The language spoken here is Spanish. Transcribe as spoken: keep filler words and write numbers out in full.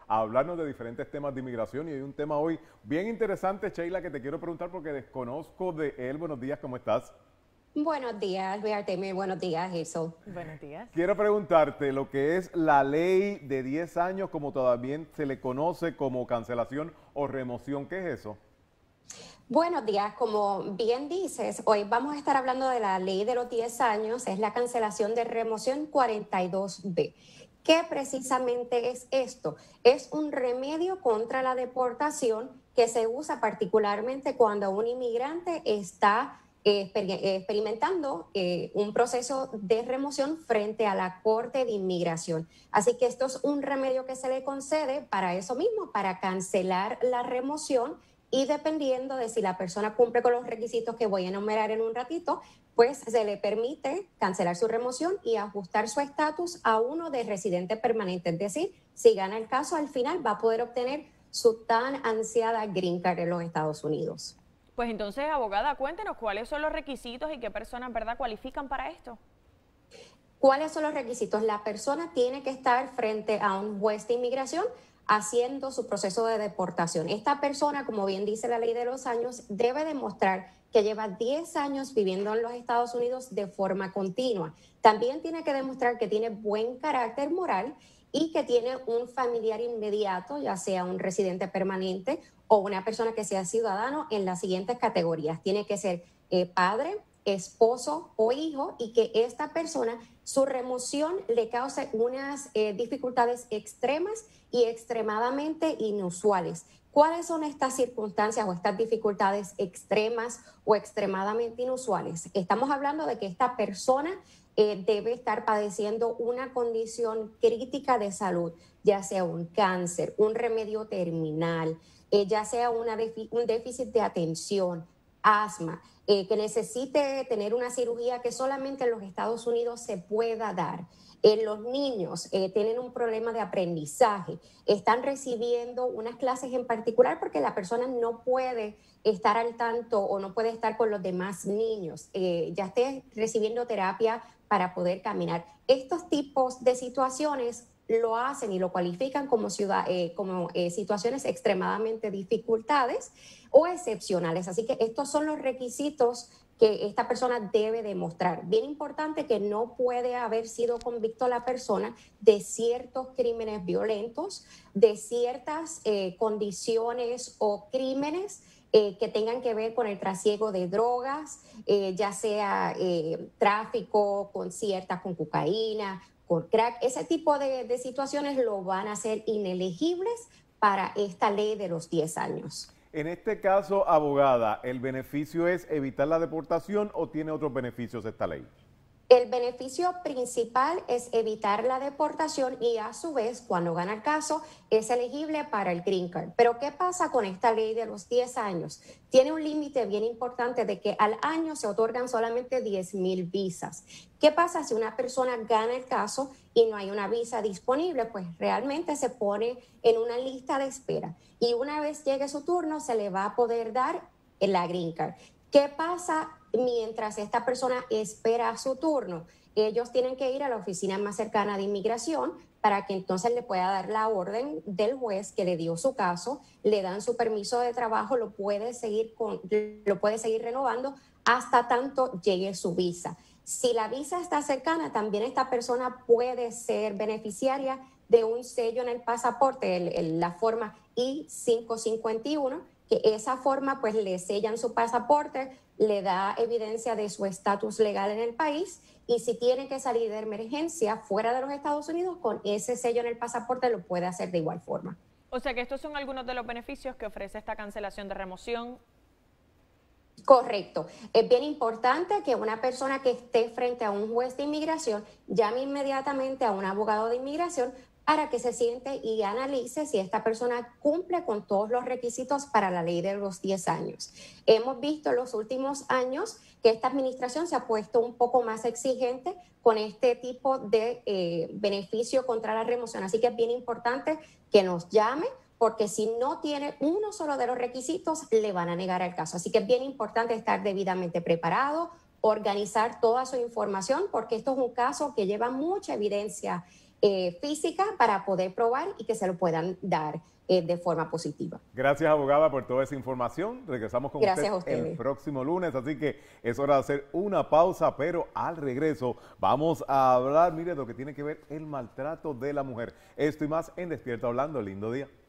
a hablarnos de diferentes temas de inmigración y hay un tema hoy bien interesante, Sheila, que te quiero preguntar porque desconozco de él. Buenos días, ¿cómo estás? Buenos días, Luis Artemio. Buenos días, Jesús. Buenos días. Quiero preguntarte lo que es la ley de diez años, como todavía se le conoce como cancelación o remoción. ¿Qué es eso? Buenos días, como bien dices, hoy vamos a estar hablando de la ley de los diez años, es la cancelación de remoción cuarenta y dos B. ¿Qué precisamente es esto? Es un remedio contra la deportación que se usa particularmente cuando un inmigrante está eh, experimentando eh, un proceso de remoción frente a la Corte de Inmigración. Así que esto es un remedio que se le concede para eso mismo, para cancelar la remoción. Y dependiendo de si la persona cumple con los requisitos que voy a enumerar en un ratito, pues se le permite cancelar su remoción y ajustar su estatus a uno de residente permanente. Es decir, si gana el caso, al final va a poder obtener su tan ansiada green card en los Estados Unidos. Pues entonces, abogada, cuéntenos cuáles son los requisitos y qué personas, ¿verdad?, cualifican para esto. ¿Cuáles son los requisitos? La persona tiene que estar frente a un juez de inmigración haciendo su proceso de deportación. Esta persona, como bien dice la ley de los años, debe demostrar que lleva diez años viviendo en los Estados Unidos de forma continua. También tiene que demostrar que tiene buen carácter moral y que tiene un familiar inmediato, ya sea un residente permanente o una persona que sea ciudadano en las siguientes categorías. Tiene que ser eh, padre, esposo o hijo y que esta persona, su remoción le cause unas eh, dificultades extremas y extremadamente inusuales. ¿Cuáles son estas circunstancias o estas dificultades extremas o extremadamente inusuales? Estamos hablando de que esta persona eh, debe estar padeciendo una condición crítica de salud, ya sea un cáncer, un remedio terminal, eh, ya sea una un déficit de atención, asma, eh, que necesite tener una cirugía que solamente en los Estados Unidos se pueda dar. Eh, los niños eh, tienen un problema de aprendizaje, están recibiendo unas clases en particular porque la persona no puede estar al tanto o no puede estar con los demás niños, eh, ya esté recibiendo terapia para poder caminar. Estos tipos de situaciones lo hacen y lo cualifican como, ciudad, eh, como eh, situaciones extremadamente dificultades o excepcionales. Así que estos son los requisitos que esta persona debe demostrar. Bien importante que no puede haber sido convicto la persona de ciertos crímenes violentos, de ciertas eh, condiciones o crímenes eh, que tengan que ver con el trasiego de drogas, eh, ya sea eh, tráfico con ciertas, con cocaína, con crack. Ese tipo de, de situaciones lo van a hacer inelegibles para esta ley de los diez años. En este caso, abogada, ¿el beneficio es evitar la deportación o tiene otros beneficios esta ley? El beneficio principal es evitar la deportación y a su vez, cuando gana el caso, es elegible para el Green Card. Pero ¿qué pasa con esta ley de los diez años? Tiene un límite bien importante de que al año se otorgan solamente diez mil visas. ¿Qué pasa si una persona gana el caso y no hay una visa disponible? Pues realmente se pone en una lista de espera y una vez llegue su turno se le va a poder dar la Green Card. ¿Qué pasa mientras esta persona espera su turno? Ellos tienen que ir a la oficina más cercana de inmigración para que entonces le pueda dar la orden del juez que le dio su caso, le dan su permiso de trabajo, lo puede seguir, con, lo puede seguir renovando hasta tanto llegue su visa. Si la visa está cercana, también esta persona puede ser beneficiaria de un sello en el pasaporte, el, el, la forma I cinco cincuenta y uno, que esa forma pues le sellan su pasaporte, le da evidencia de su estatus legal en el país y si tiene que salir de emergencia fuera de los Estados Unidos, con ese sello en el pasaporte lo puede hacer de igual forma. O sea que estos son algunos de los beneficios que ofrece esta cancelación de remoción. Correcto. Es bien importante que una persona que esté frente a un juez de inmigración llame inmediatamente a un abogado de inmigración para que se siente y analice si esta persona cumple con todos los requisitos para la ley de los diez años. Hemos visto en los últimos años que esta administración se ha puesto un poco más exigente con este tipo de eh, beneficio contra la remoción. Así que es bien importante que nos llame, porque si no tiene uno solo de los requisitos, le van a negar el caso. Así que es bien importante estar debidamente preparado, organizar toda su información, porque esto es un caso que lleva mucha evidencia eh, física para poder probar y que se lo puedan dar eh, de forma positiva. Gracias, abogada, por toda esa información. Regresamos con Gracias usted a ustedes. el próximo lunes, así que es hora de hacer una pausa, pero al regreso vamos a hablar, mire, de lo que tiene que ver el maltrato de la mujer. Esto y más en Despierta Hablando. Lindo día.